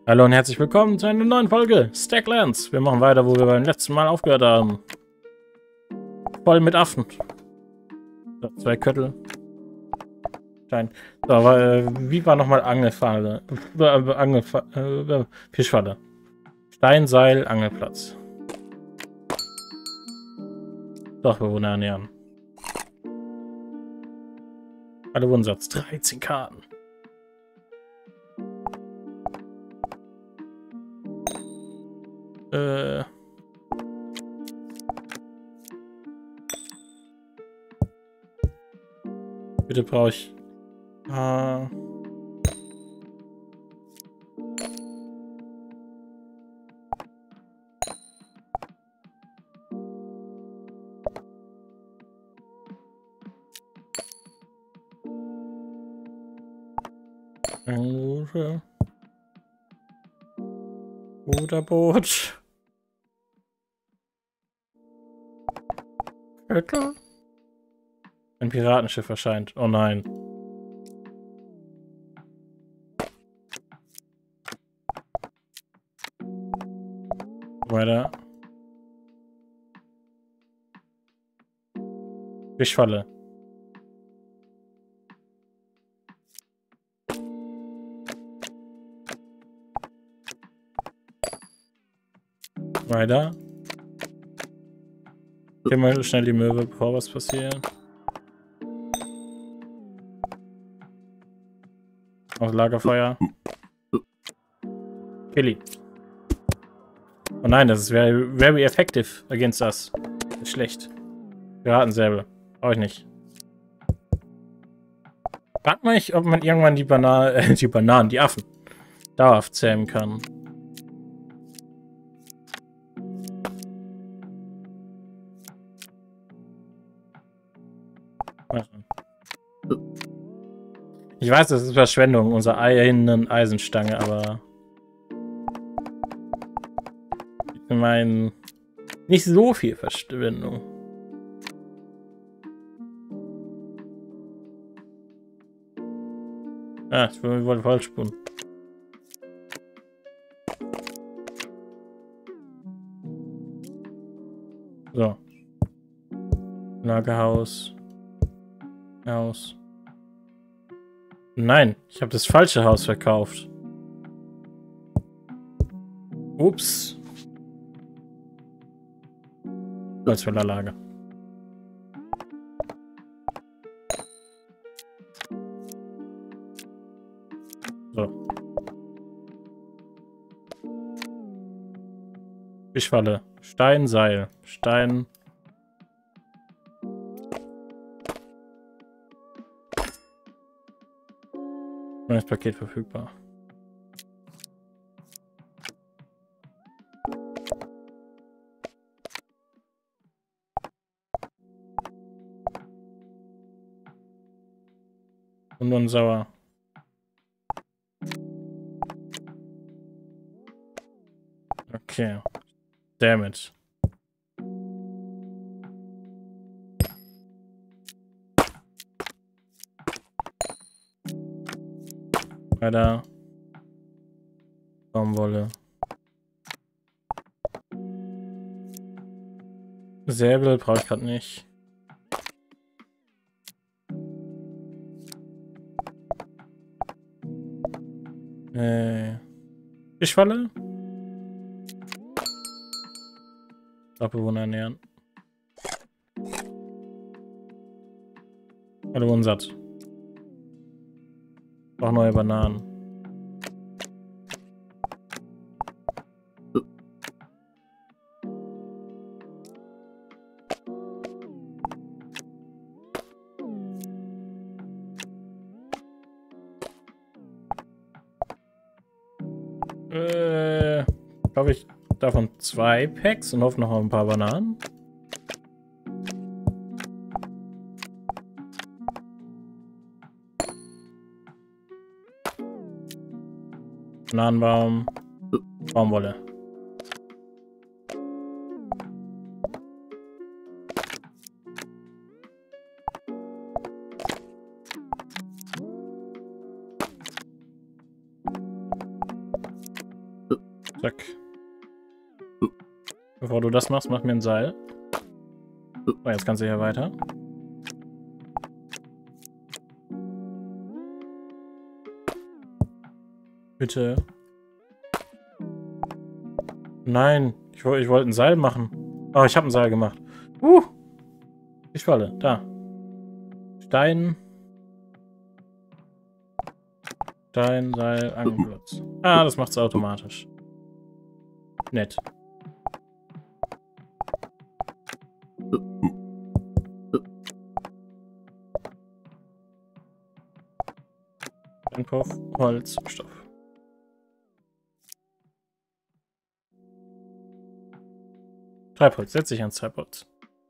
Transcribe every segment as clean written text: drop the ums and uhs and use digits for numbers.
Hallo und herzlich willkommen zu einer neuen Folge Stacklands. Wir machen weiter, wo wir beim letzten Mal aufgehört haben. Voll mit Affen. So, 2 Köttel. Schein. So, aber wie war nochmal Angelfalle? Fischfalle. Steinseil, Angelplatz. Doch, Bewohner ernähren. Alle Wohnsatz. 13 Karten. Bitte brauche ich... Ruderboot. Köttel? Ein Piratenschiff erscheint. Oh nein. Weiter. Fischfalle. Weiter. Geh mal schnell die Möwe, bevor was passiert. Auf Lagerfeuer. Killy. Oh nein, das ist very effective against us. Ist schlecht. Piratensäbel. Brauche ich nicht. Frag mich, ob man irgendwann die Affen dauerhaft zähmen kann. Ich weiß, das ist Verschwendung, unsere eigenen Eisenstange, aber ich meine, nicht so viel Verschwendung. Ah, ich wollte falsch spulen. So. Lagerhaus. Haus. Nein, ich habe das falsche Haus verkauft. Ups. Holzfällerlager. So. Fischfalle. Steinseil. Stein. Neues Paket verfügbar. Und nun sauer. Okay. Damn it. Weiter. Baumwolle. Säbel brauche ich gerade nicht. Fischfalle? Bewohner ernähren. Alle Wohnsatz. Auch neue Bananen. Glaube ich davon 2 Packs und hoffe noch auf ein paar Bananen. Bananenbaum. Baumwolle. Zack. Bevor du das machst, mach mir ein Seil. Oh, jetzt kannst du hier weiter. Bitte. Nein, ich wollte ein Seil machen. Oh, ich habe ein Seil gemacht. Ich falle. Da. Stein. Stein, Seil, Angelplatz. Ah, das macht's automatisch. Nett. Einkauf, Holz, Stoff. Treibholz, setz dich ans Treibholz.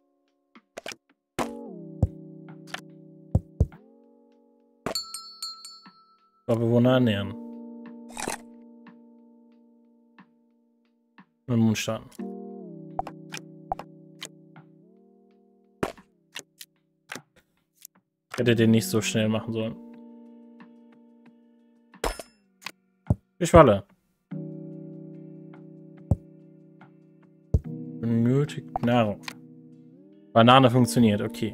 Bewohner ernähren. Mit dem Mund starten. Hätte den nicht so schnell machen sollen. Ich falle. Benötigt Nahrung. Banane funktioniert, okay.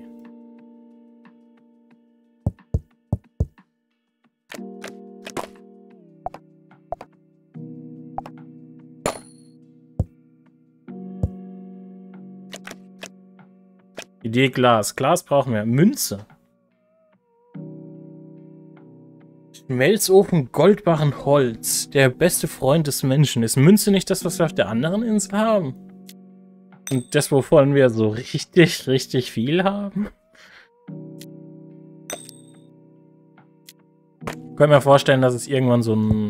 Idee Glas. Glas brauchen wir. Münze. Schmelzofen Goldbarren Holz. Der beste Freund des Menschen. Ist Münze nicht das, was wir auf der anderen Insel haben? Und das, wovon wir so richtig, richtig viel haben? Ich kann mir vorstellen, dass es irgendwann so ein...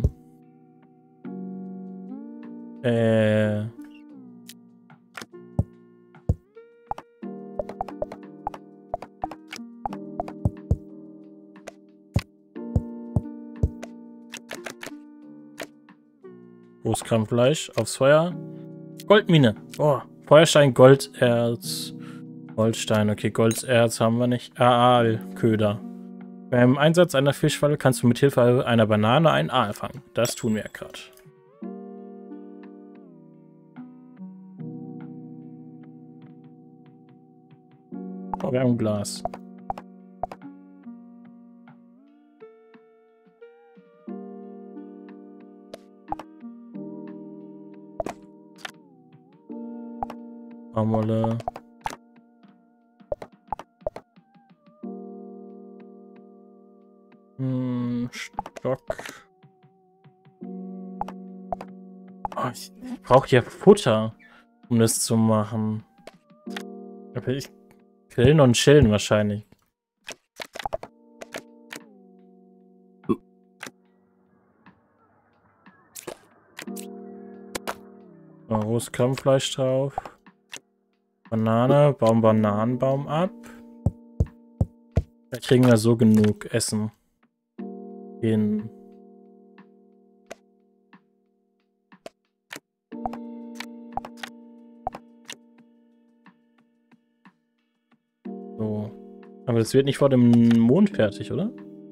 Großkramfleisch aufs Feuer. Goldmine. Oh, Feuerstein, Golderz. Goldstein, okay, Golderz haben wir nicht. Aalköder. Beim Einsatz einer Fischfalle kannst du mit Hilfe einer Banane einen Aal fangen. Das tun wir ja gerade. Oh, wir haben ein Glas. Baumwolle. Stock. Oh, ich brauche ja Futter, um das zu machen. Ich grillen und chillen wahrscheinlich. Rohes Krabbenfleisch drauf. Banane, bauen Bananenbaum ab. Da kriegen wir so genug Essen hin. So. Aber das wird nicht vor dem Mond fertig, oder?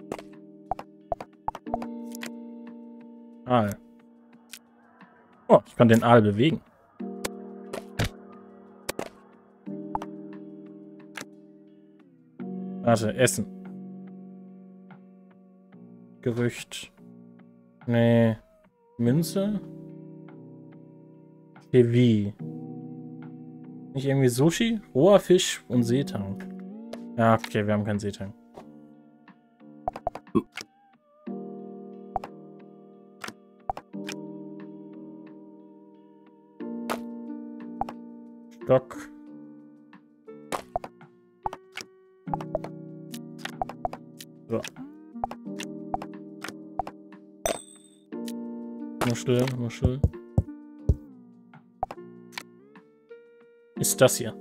Aal. Oh, ich kann den Aal bewegen. Warte, Essen. Gerücht. Nee. Münze? Wie? Nicht irgendwie Sushi? Roher Fisch und Seetang. Ja, okay, wir haben keinen Seetang. Stock. So. Muschel, Muschel. Ist das hier?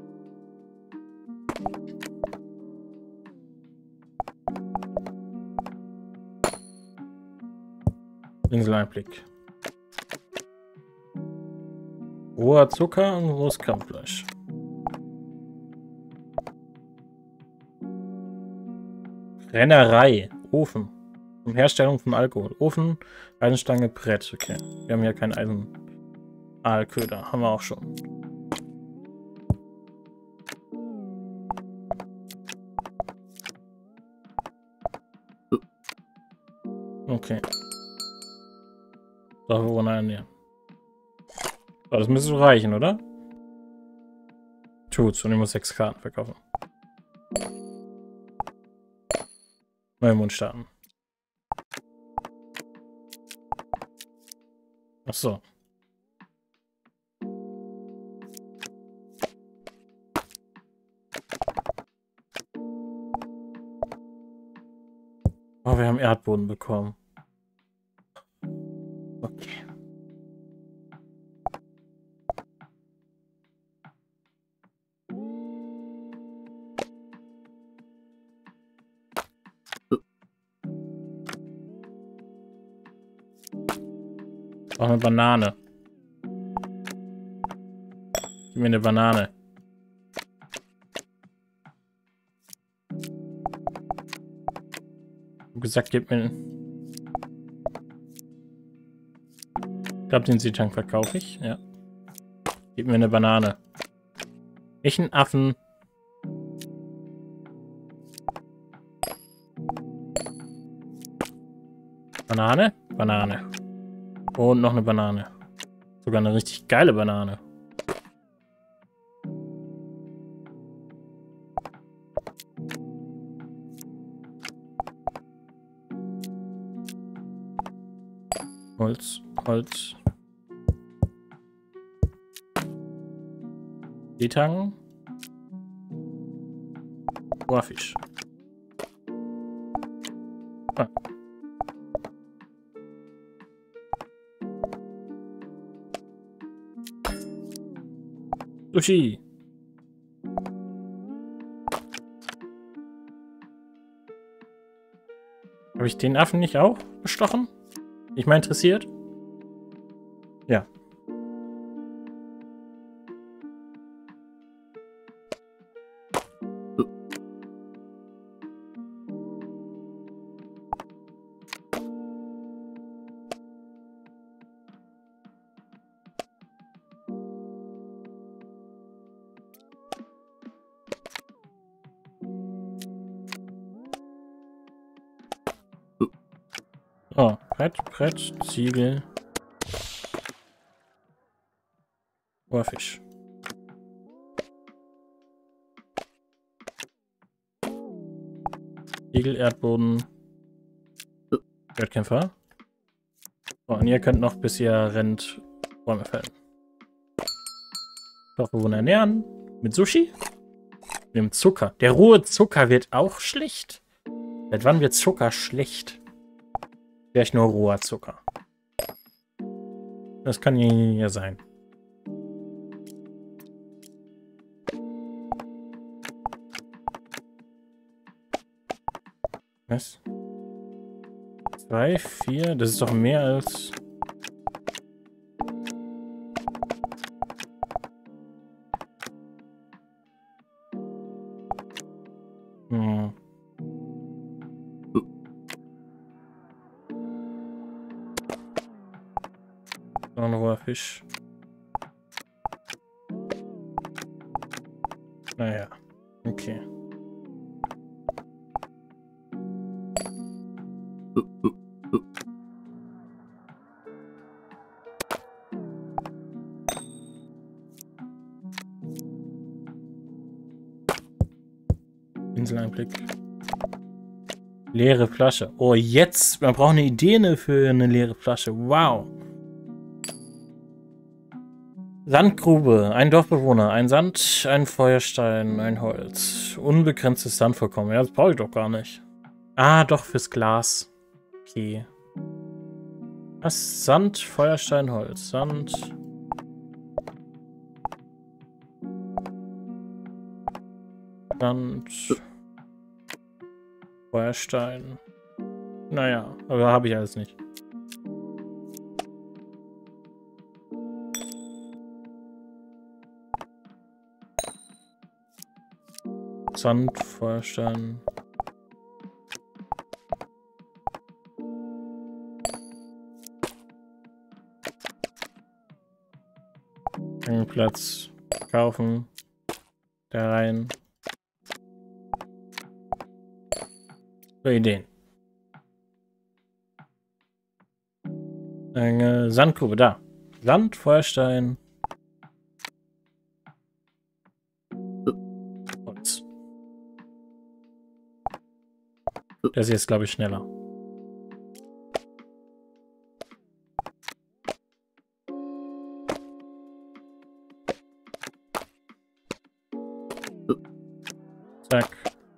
Inseleinblick. Roher Zucker und rohes Krabbenfleisch. Rennerei. Ofen. Um Herstellung von Alkohol. Ofen, Eisenstange, Brett. Okay. Wir haben ja keinen Eisenaalköder. Haben wir auch schon. Okay. Da wo wir ernähren. So, das müsste reichen, oder? Tut's. Und ich muss 6 Karten verkaufen. Neumond starten. Ach so. Oh, wir haben Erdboden bekommen. Okay. Auch eine Banane. Gib mir eine Banane. Ich hab gesagt, gib mir... Ich glaube, den Seetank verkaufe ich. Ja. Gib mir eine Banane. Ich einen Affen. Banane? Banane. Und noch eine Banane. Sogar eine richtig geile Banane. Holz, Holz. Seetang. Ohrfisch. Ah. Sushi. Habe ich den Affen nicht auch bestochen? Nicht mal interessiert? Ja. Oh, Brett, Ziegel. Ohrfisch. Ziegel, Erdboden. Erdkämpfer. Oh, und ihr könnt noch, bis ihr rennt, Bäume fällen. Dorfbewohner ernähren. Mit Sushi. Mit dem Zucker. Der rohe Zucker wird auch schlecht. Seit wann wird Zucker schlecht? Vielleicht nur roher Zucker. Das kann ja sein. Was? 2, 4, das ist doch mehr als... Hm. So ein roher Fisch. Naja, okay. Inseleinblick. Leere Flasche. Oh, jetzt. Man braucht eine Idee für eine leere Flasche. Wow. Sandgrube. Ein Dorfbewohner. Ein Sand, ein Feuerstein, ein Holz. Unbegrenztes Sandvorkommen. Ja, das brauche ich doch gar nicht. Ah, doch, fürs Glas. Okay. Was? Sand, Feuerstein, Holz. Sand. Sand. Feuerstein. Naja, aber habe ich alles nicht. Sand, Feuerstein. Platz kaufen. Da rein. So Ideen. Eine Sandgrube, da. Sand, Feuerstein. Holz. Das hier ist, glaube ich, schneller. Zack.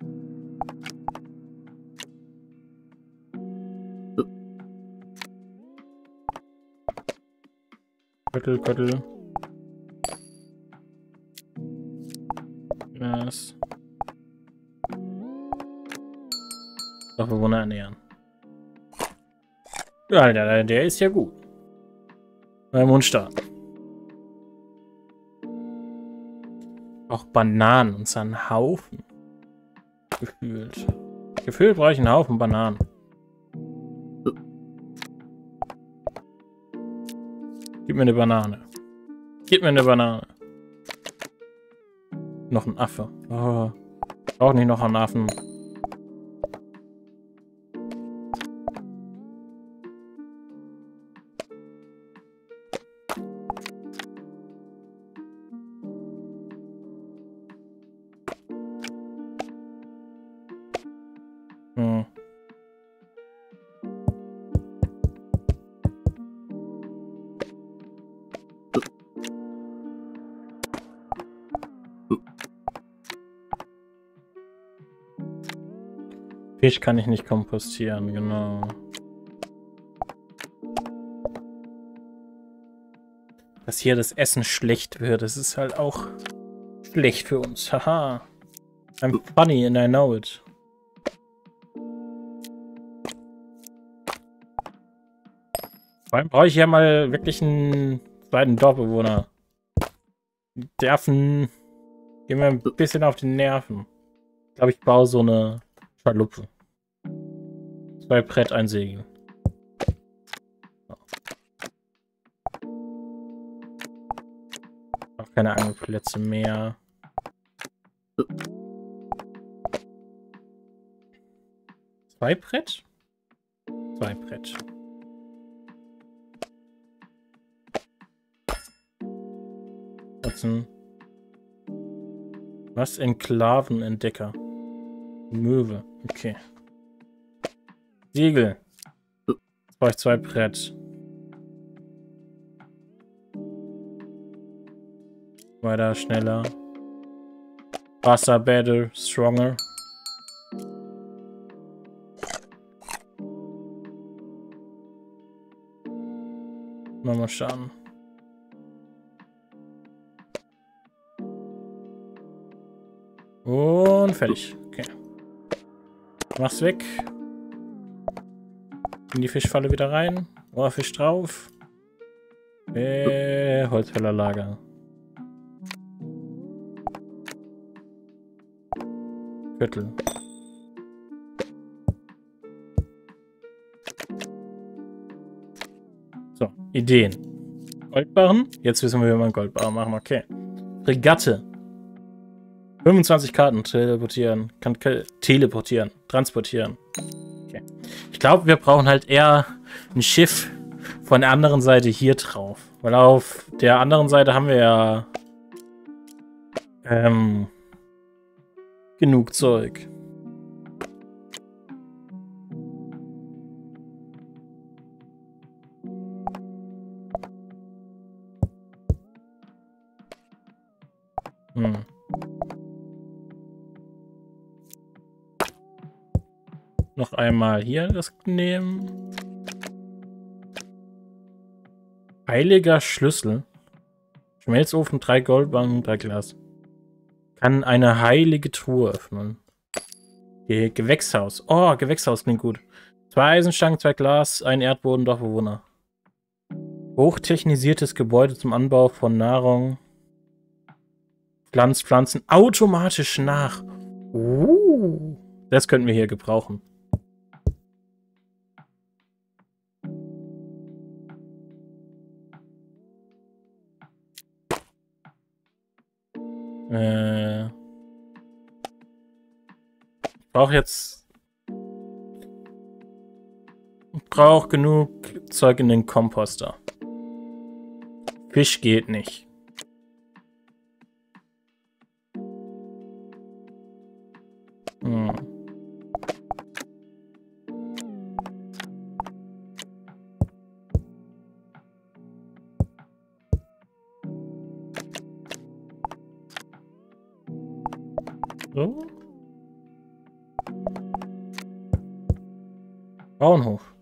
Köttel. Glas. Dorfbewohner ernähren. Ja, Alter, der ist ja gut. Beim Mundstart. Auch Bananen und so einen Haufen. Gefühlt. Gefühlt brauche ich einen Haufen Bananen. Gib mir eine Banane. Gib mir eine Banane. Noch ein Affe. Oh, auch nicht noch einen Affen. Hm. Fisch kann ich nicht kompostieren, genau. Dass hier das Essen schlecht wird, das ist halt auch schlecht für uns. Haha. I'm funny and I know it. Vor allem brauche ich ja mal wirklich einen zweiten Dorfbewohner. Die Affen gehen mir ein bisschen auf die Nerven. Ich glaube, ich baue so eine Schaluppe. 2 Brett, ein Segel. Auch keine Angelplätze mehr. Zwei Brett? 2 Brett. Was? Enklavenentdecker. Möwe. Okay. Segel. Jetzt brauche ich 2 Brett. Weiter, schneller. Wasser, better, stronger. Mal schauen. Und fertig. Okay. Mach's weg. In die Fischfalle wieder rein. Oh, Fisch drauf. Holzfällerlager. Viertel. So, Ideen. Goldbarren. Jetzt wissen wir, wie man Goldbarren machen. Okay. Fregatte. 25 Karten teleportieren. Kann teleportieren. Transportieren. Okay. Ich glaube, wir brauchen halt eher ein Schiff von der anderen Seite hier drauf. Weil auf der anderen Seite haben wir ja genug Zeug. Noch einmal hier das nehmen. Heiliger Schlüssel. Schmelzofen, 3 Goldbarren, 3 Glas. Kann eine heilige Truhe öffnen. Gewächshaus. Oh, Gewächshaus klingt gut. 2 Eisenstangen, 2 Glas, 1 Erdboden, Dorfbewohner. Hochtechnisiertes Gebäude zum Anbau von Nahrung. Pflanzen automatisch nach. Das könnten wir hier gebrauchen. Ich brauche jetzt... Ich brauche genug Zeug in den Komposter. Fisch geht nicht. So. Bauernhof.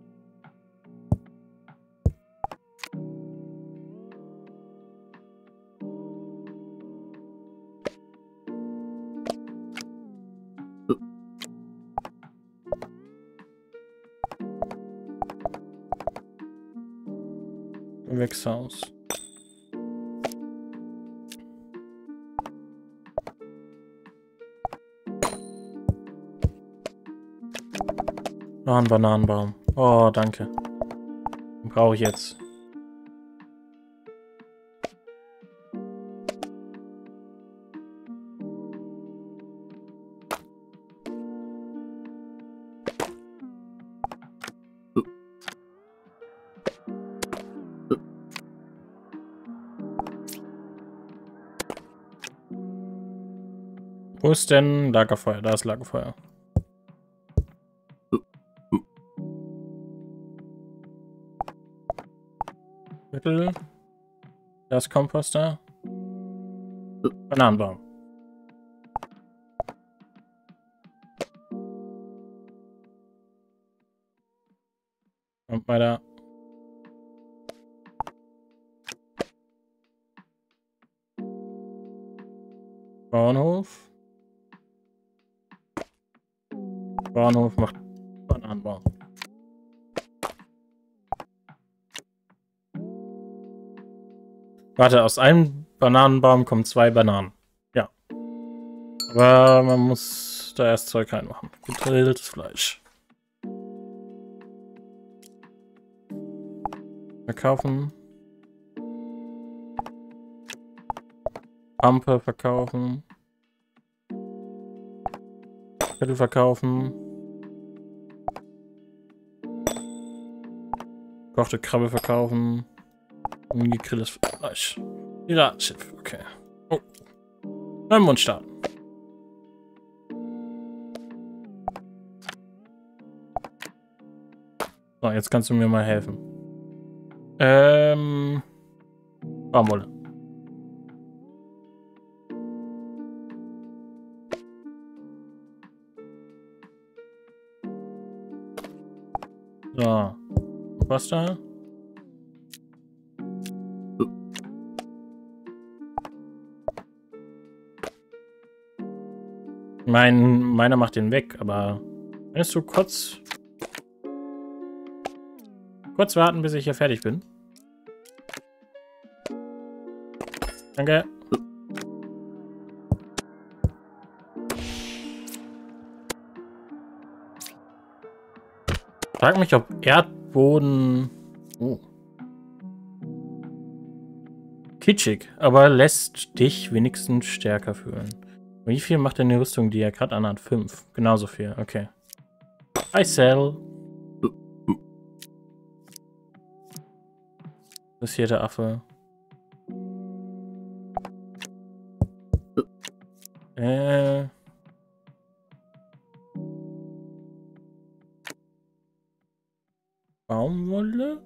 Gewächshaus. Ah, ein Bananenbaum. Oh, danke. Den brauche ich jetzt. Wo ist denn Lagerfeuer? Da ist Lagerfeuer. Mittel. Da ist Komposter. Bananenbaum. Und weiter. Bauernhof. Bauernhof macht Bananenbaum. Warte, aus einem Bananenbaum kommen 2 Bananen. Ja. Aber man muss da erst Zeug reinmachen. Gegrilltes Fleisch. Verkaufen. Pampe verkaufen. Viertel verkaufen. Kochte Krabbe verkaufen. Und gegrilltes Fleisch. Piratschiff, okay. Oh. Neuen Mund starten. So, jetzt kannst du mir mal helfen. Baumwolle. So. Was da? Meiner macht den weg, aber kannst du kurz warten, bis ich hier fertig bin? Danke. Frag mich, ob Erdboden... Oh. Kitschig, aber lässt dich wenigstens stärker fühlen. Wie viel macht denn die Rüstung, die er gerade anhat? 5. Genauso viel, okay. I sell. Das hier der Affe. Baumwolle?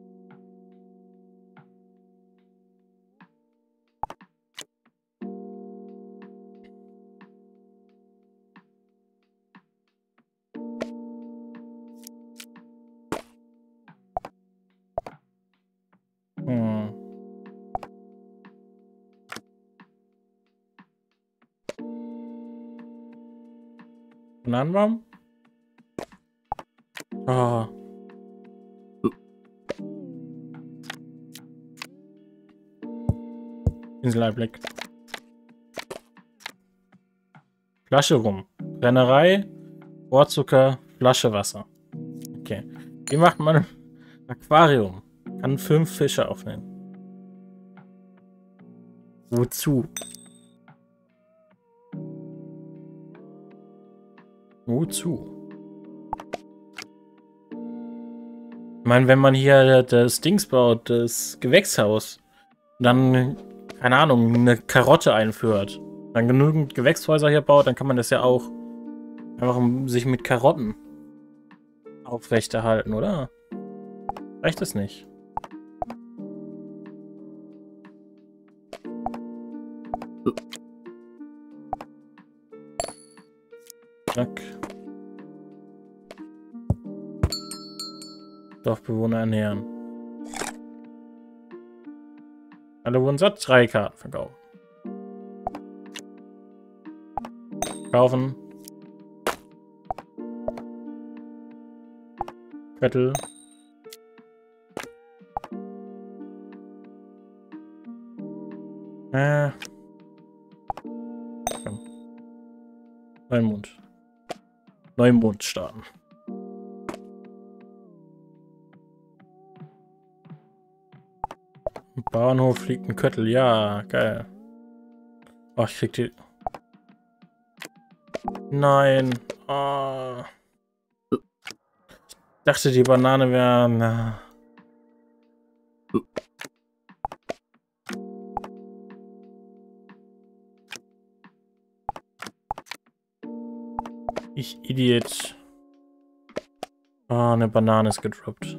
Bananenbaum? Oh. Inseleinblick. Flasche rum. Brennerei, Rohrzucker, Flasche Wasser. Okay. Wie macht man ein Aquarium? Kann 5 Fische aufnehmen. Wozu? Wozu? Ich meine, wenn man hier das Dings baut, das Gewächshaus, dann, keine Ahnung, eine Karotte einführt, dann genügend Gewächshäuser hier baut, dann kann man das ja auch einfach sich mit Karotten aufrechterhalten, oder? Reicht das nicht? Zack. Dorfbewohner ernähren. Alle wurden satt. 3 Karten verkaufen. Kaufen. Köttel. Komm. Neumond. Neumond starten. Im Bahnhof liegt ein Köttel. Ja, geil. Oh, ich krieg die... Nein. Oh. Ich dachte, die Banane wäre... Na. Ich Idiot. Ah, eine Banane ist gedroppt.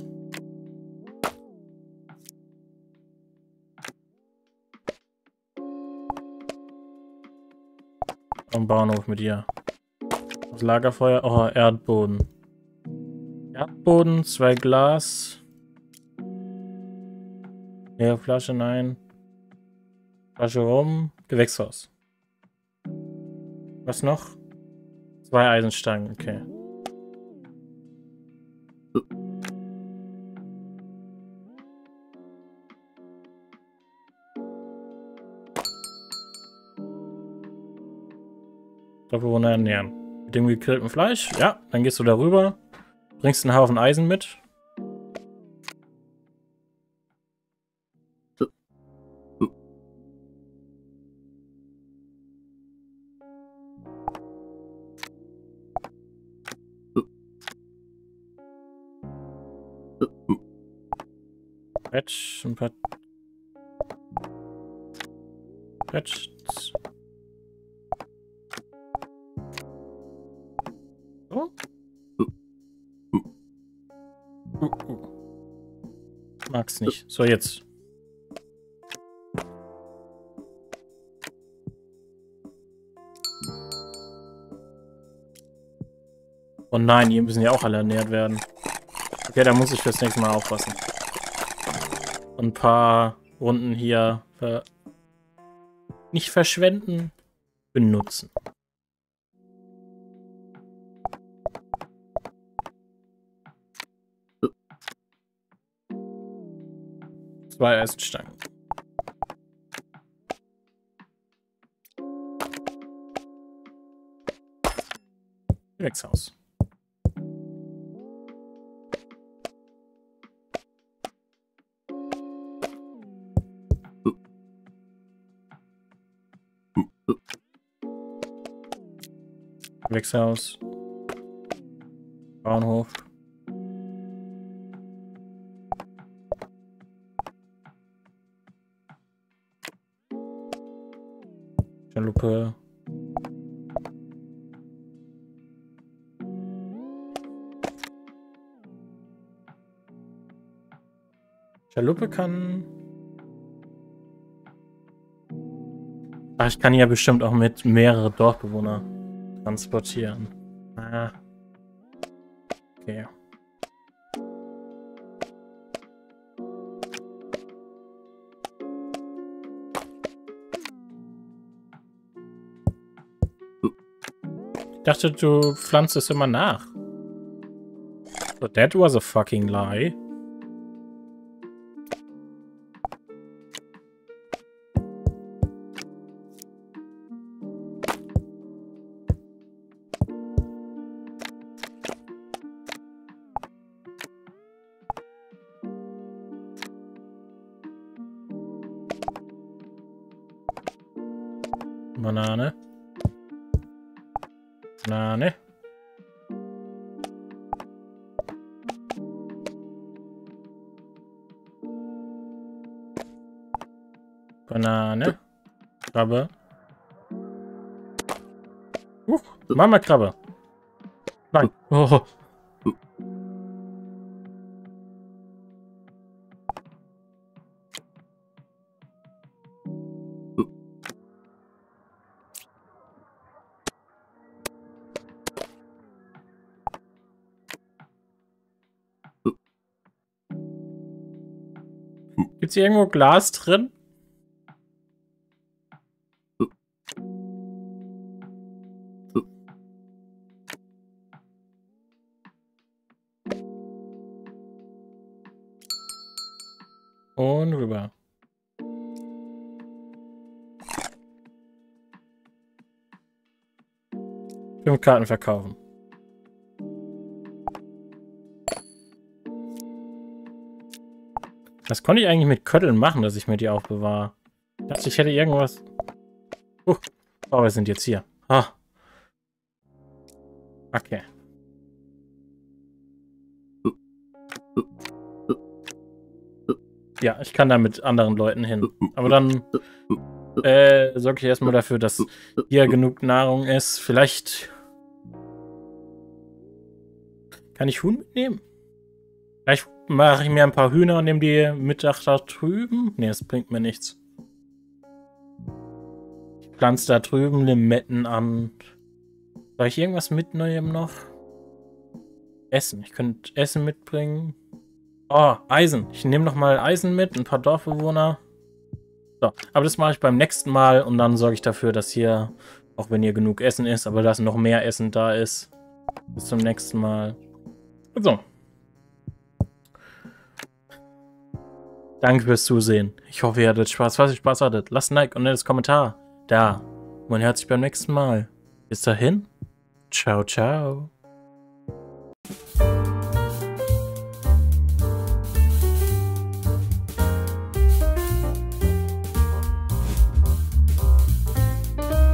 Am Bahnhof mit ihr. Das Lagerfeuer. Oh, Erdboden. Erdboden, 2 Glas. Ja, Flasche, nein. Flasche rum. Gewächshaus. Was noch? 2 Eisenstangen, okay. Dorfbewohner ernähren. Mit dem gegrillten Fleisch? Ja, dann gehst du darüber. Bringst einen Haufen Eisen mit. Patch, ein paar... Patch. So. Mag's nicht. So, jetzt. Oh nein, die müssen ja auch alle ernährt werden. Okay, da muss ich fürs nächste Mal aufpassen. Und ein paar Runden hier nicht verschwenden, benutzen. Zwei Eisenstangen. Gewächshaus. Gewächshaus. Bahnhof. Schaluppe. Schaluppe kann... Ach, ich kann ja bestimmt auch mit mehrere Dorfbewohner transportieren. Ah. Okay. Ich dachte, du pflanzt es immer nach. So, that was a fucking lie. Banane. Banane. Banane. Krabbe. Mama Krabbe. Nein. Oh. Gibt's hier irgendwo Glas drin? Und rüber. Fünf Karten verkaufen. Was konnte ich eigentlich mit Kötteln machen, dass ich mir die aufbewahre? Ich dachte, ich hätte irgendwas... Oh, wir sind jetzt hier. Ah. Okay. Ja, ich kann da mit anderen Leuten hin. Aber dann sorge ich erstmal dafür, dass hier genug Nahrung ist. Vielleicht kann ich Huhn mitnehmen. Vielleicht mache ich mir ein paar Hühner und nehme die Mittag da drüben. Ne, das bringt mir nichts. Ich pflanze da drüben Limetten an. Soll ich irgendwas mitnehmen noch? Essen. Ich könnte Essen mitbringen. Oh, Eisen. Ich nehme noch mal Eisen mit, ein paar Dorfbewohner. So, aber das mache ich beim nächsten Mal und dann sorge ich dafür, dass hier, auch wenn hier genug Essen ist, aber dass noch mehr Essen da ist. Bis zum nächsten Mal. So. Danke fürs Zusehen. Ich hoffe, ihr hattet Spaß. Falls ihr Spaß hattet, lasst ein Like und ein nettes Kommentar da. Man hört sich beim nächsten Mal. Bis dahin. Ciao, ciao.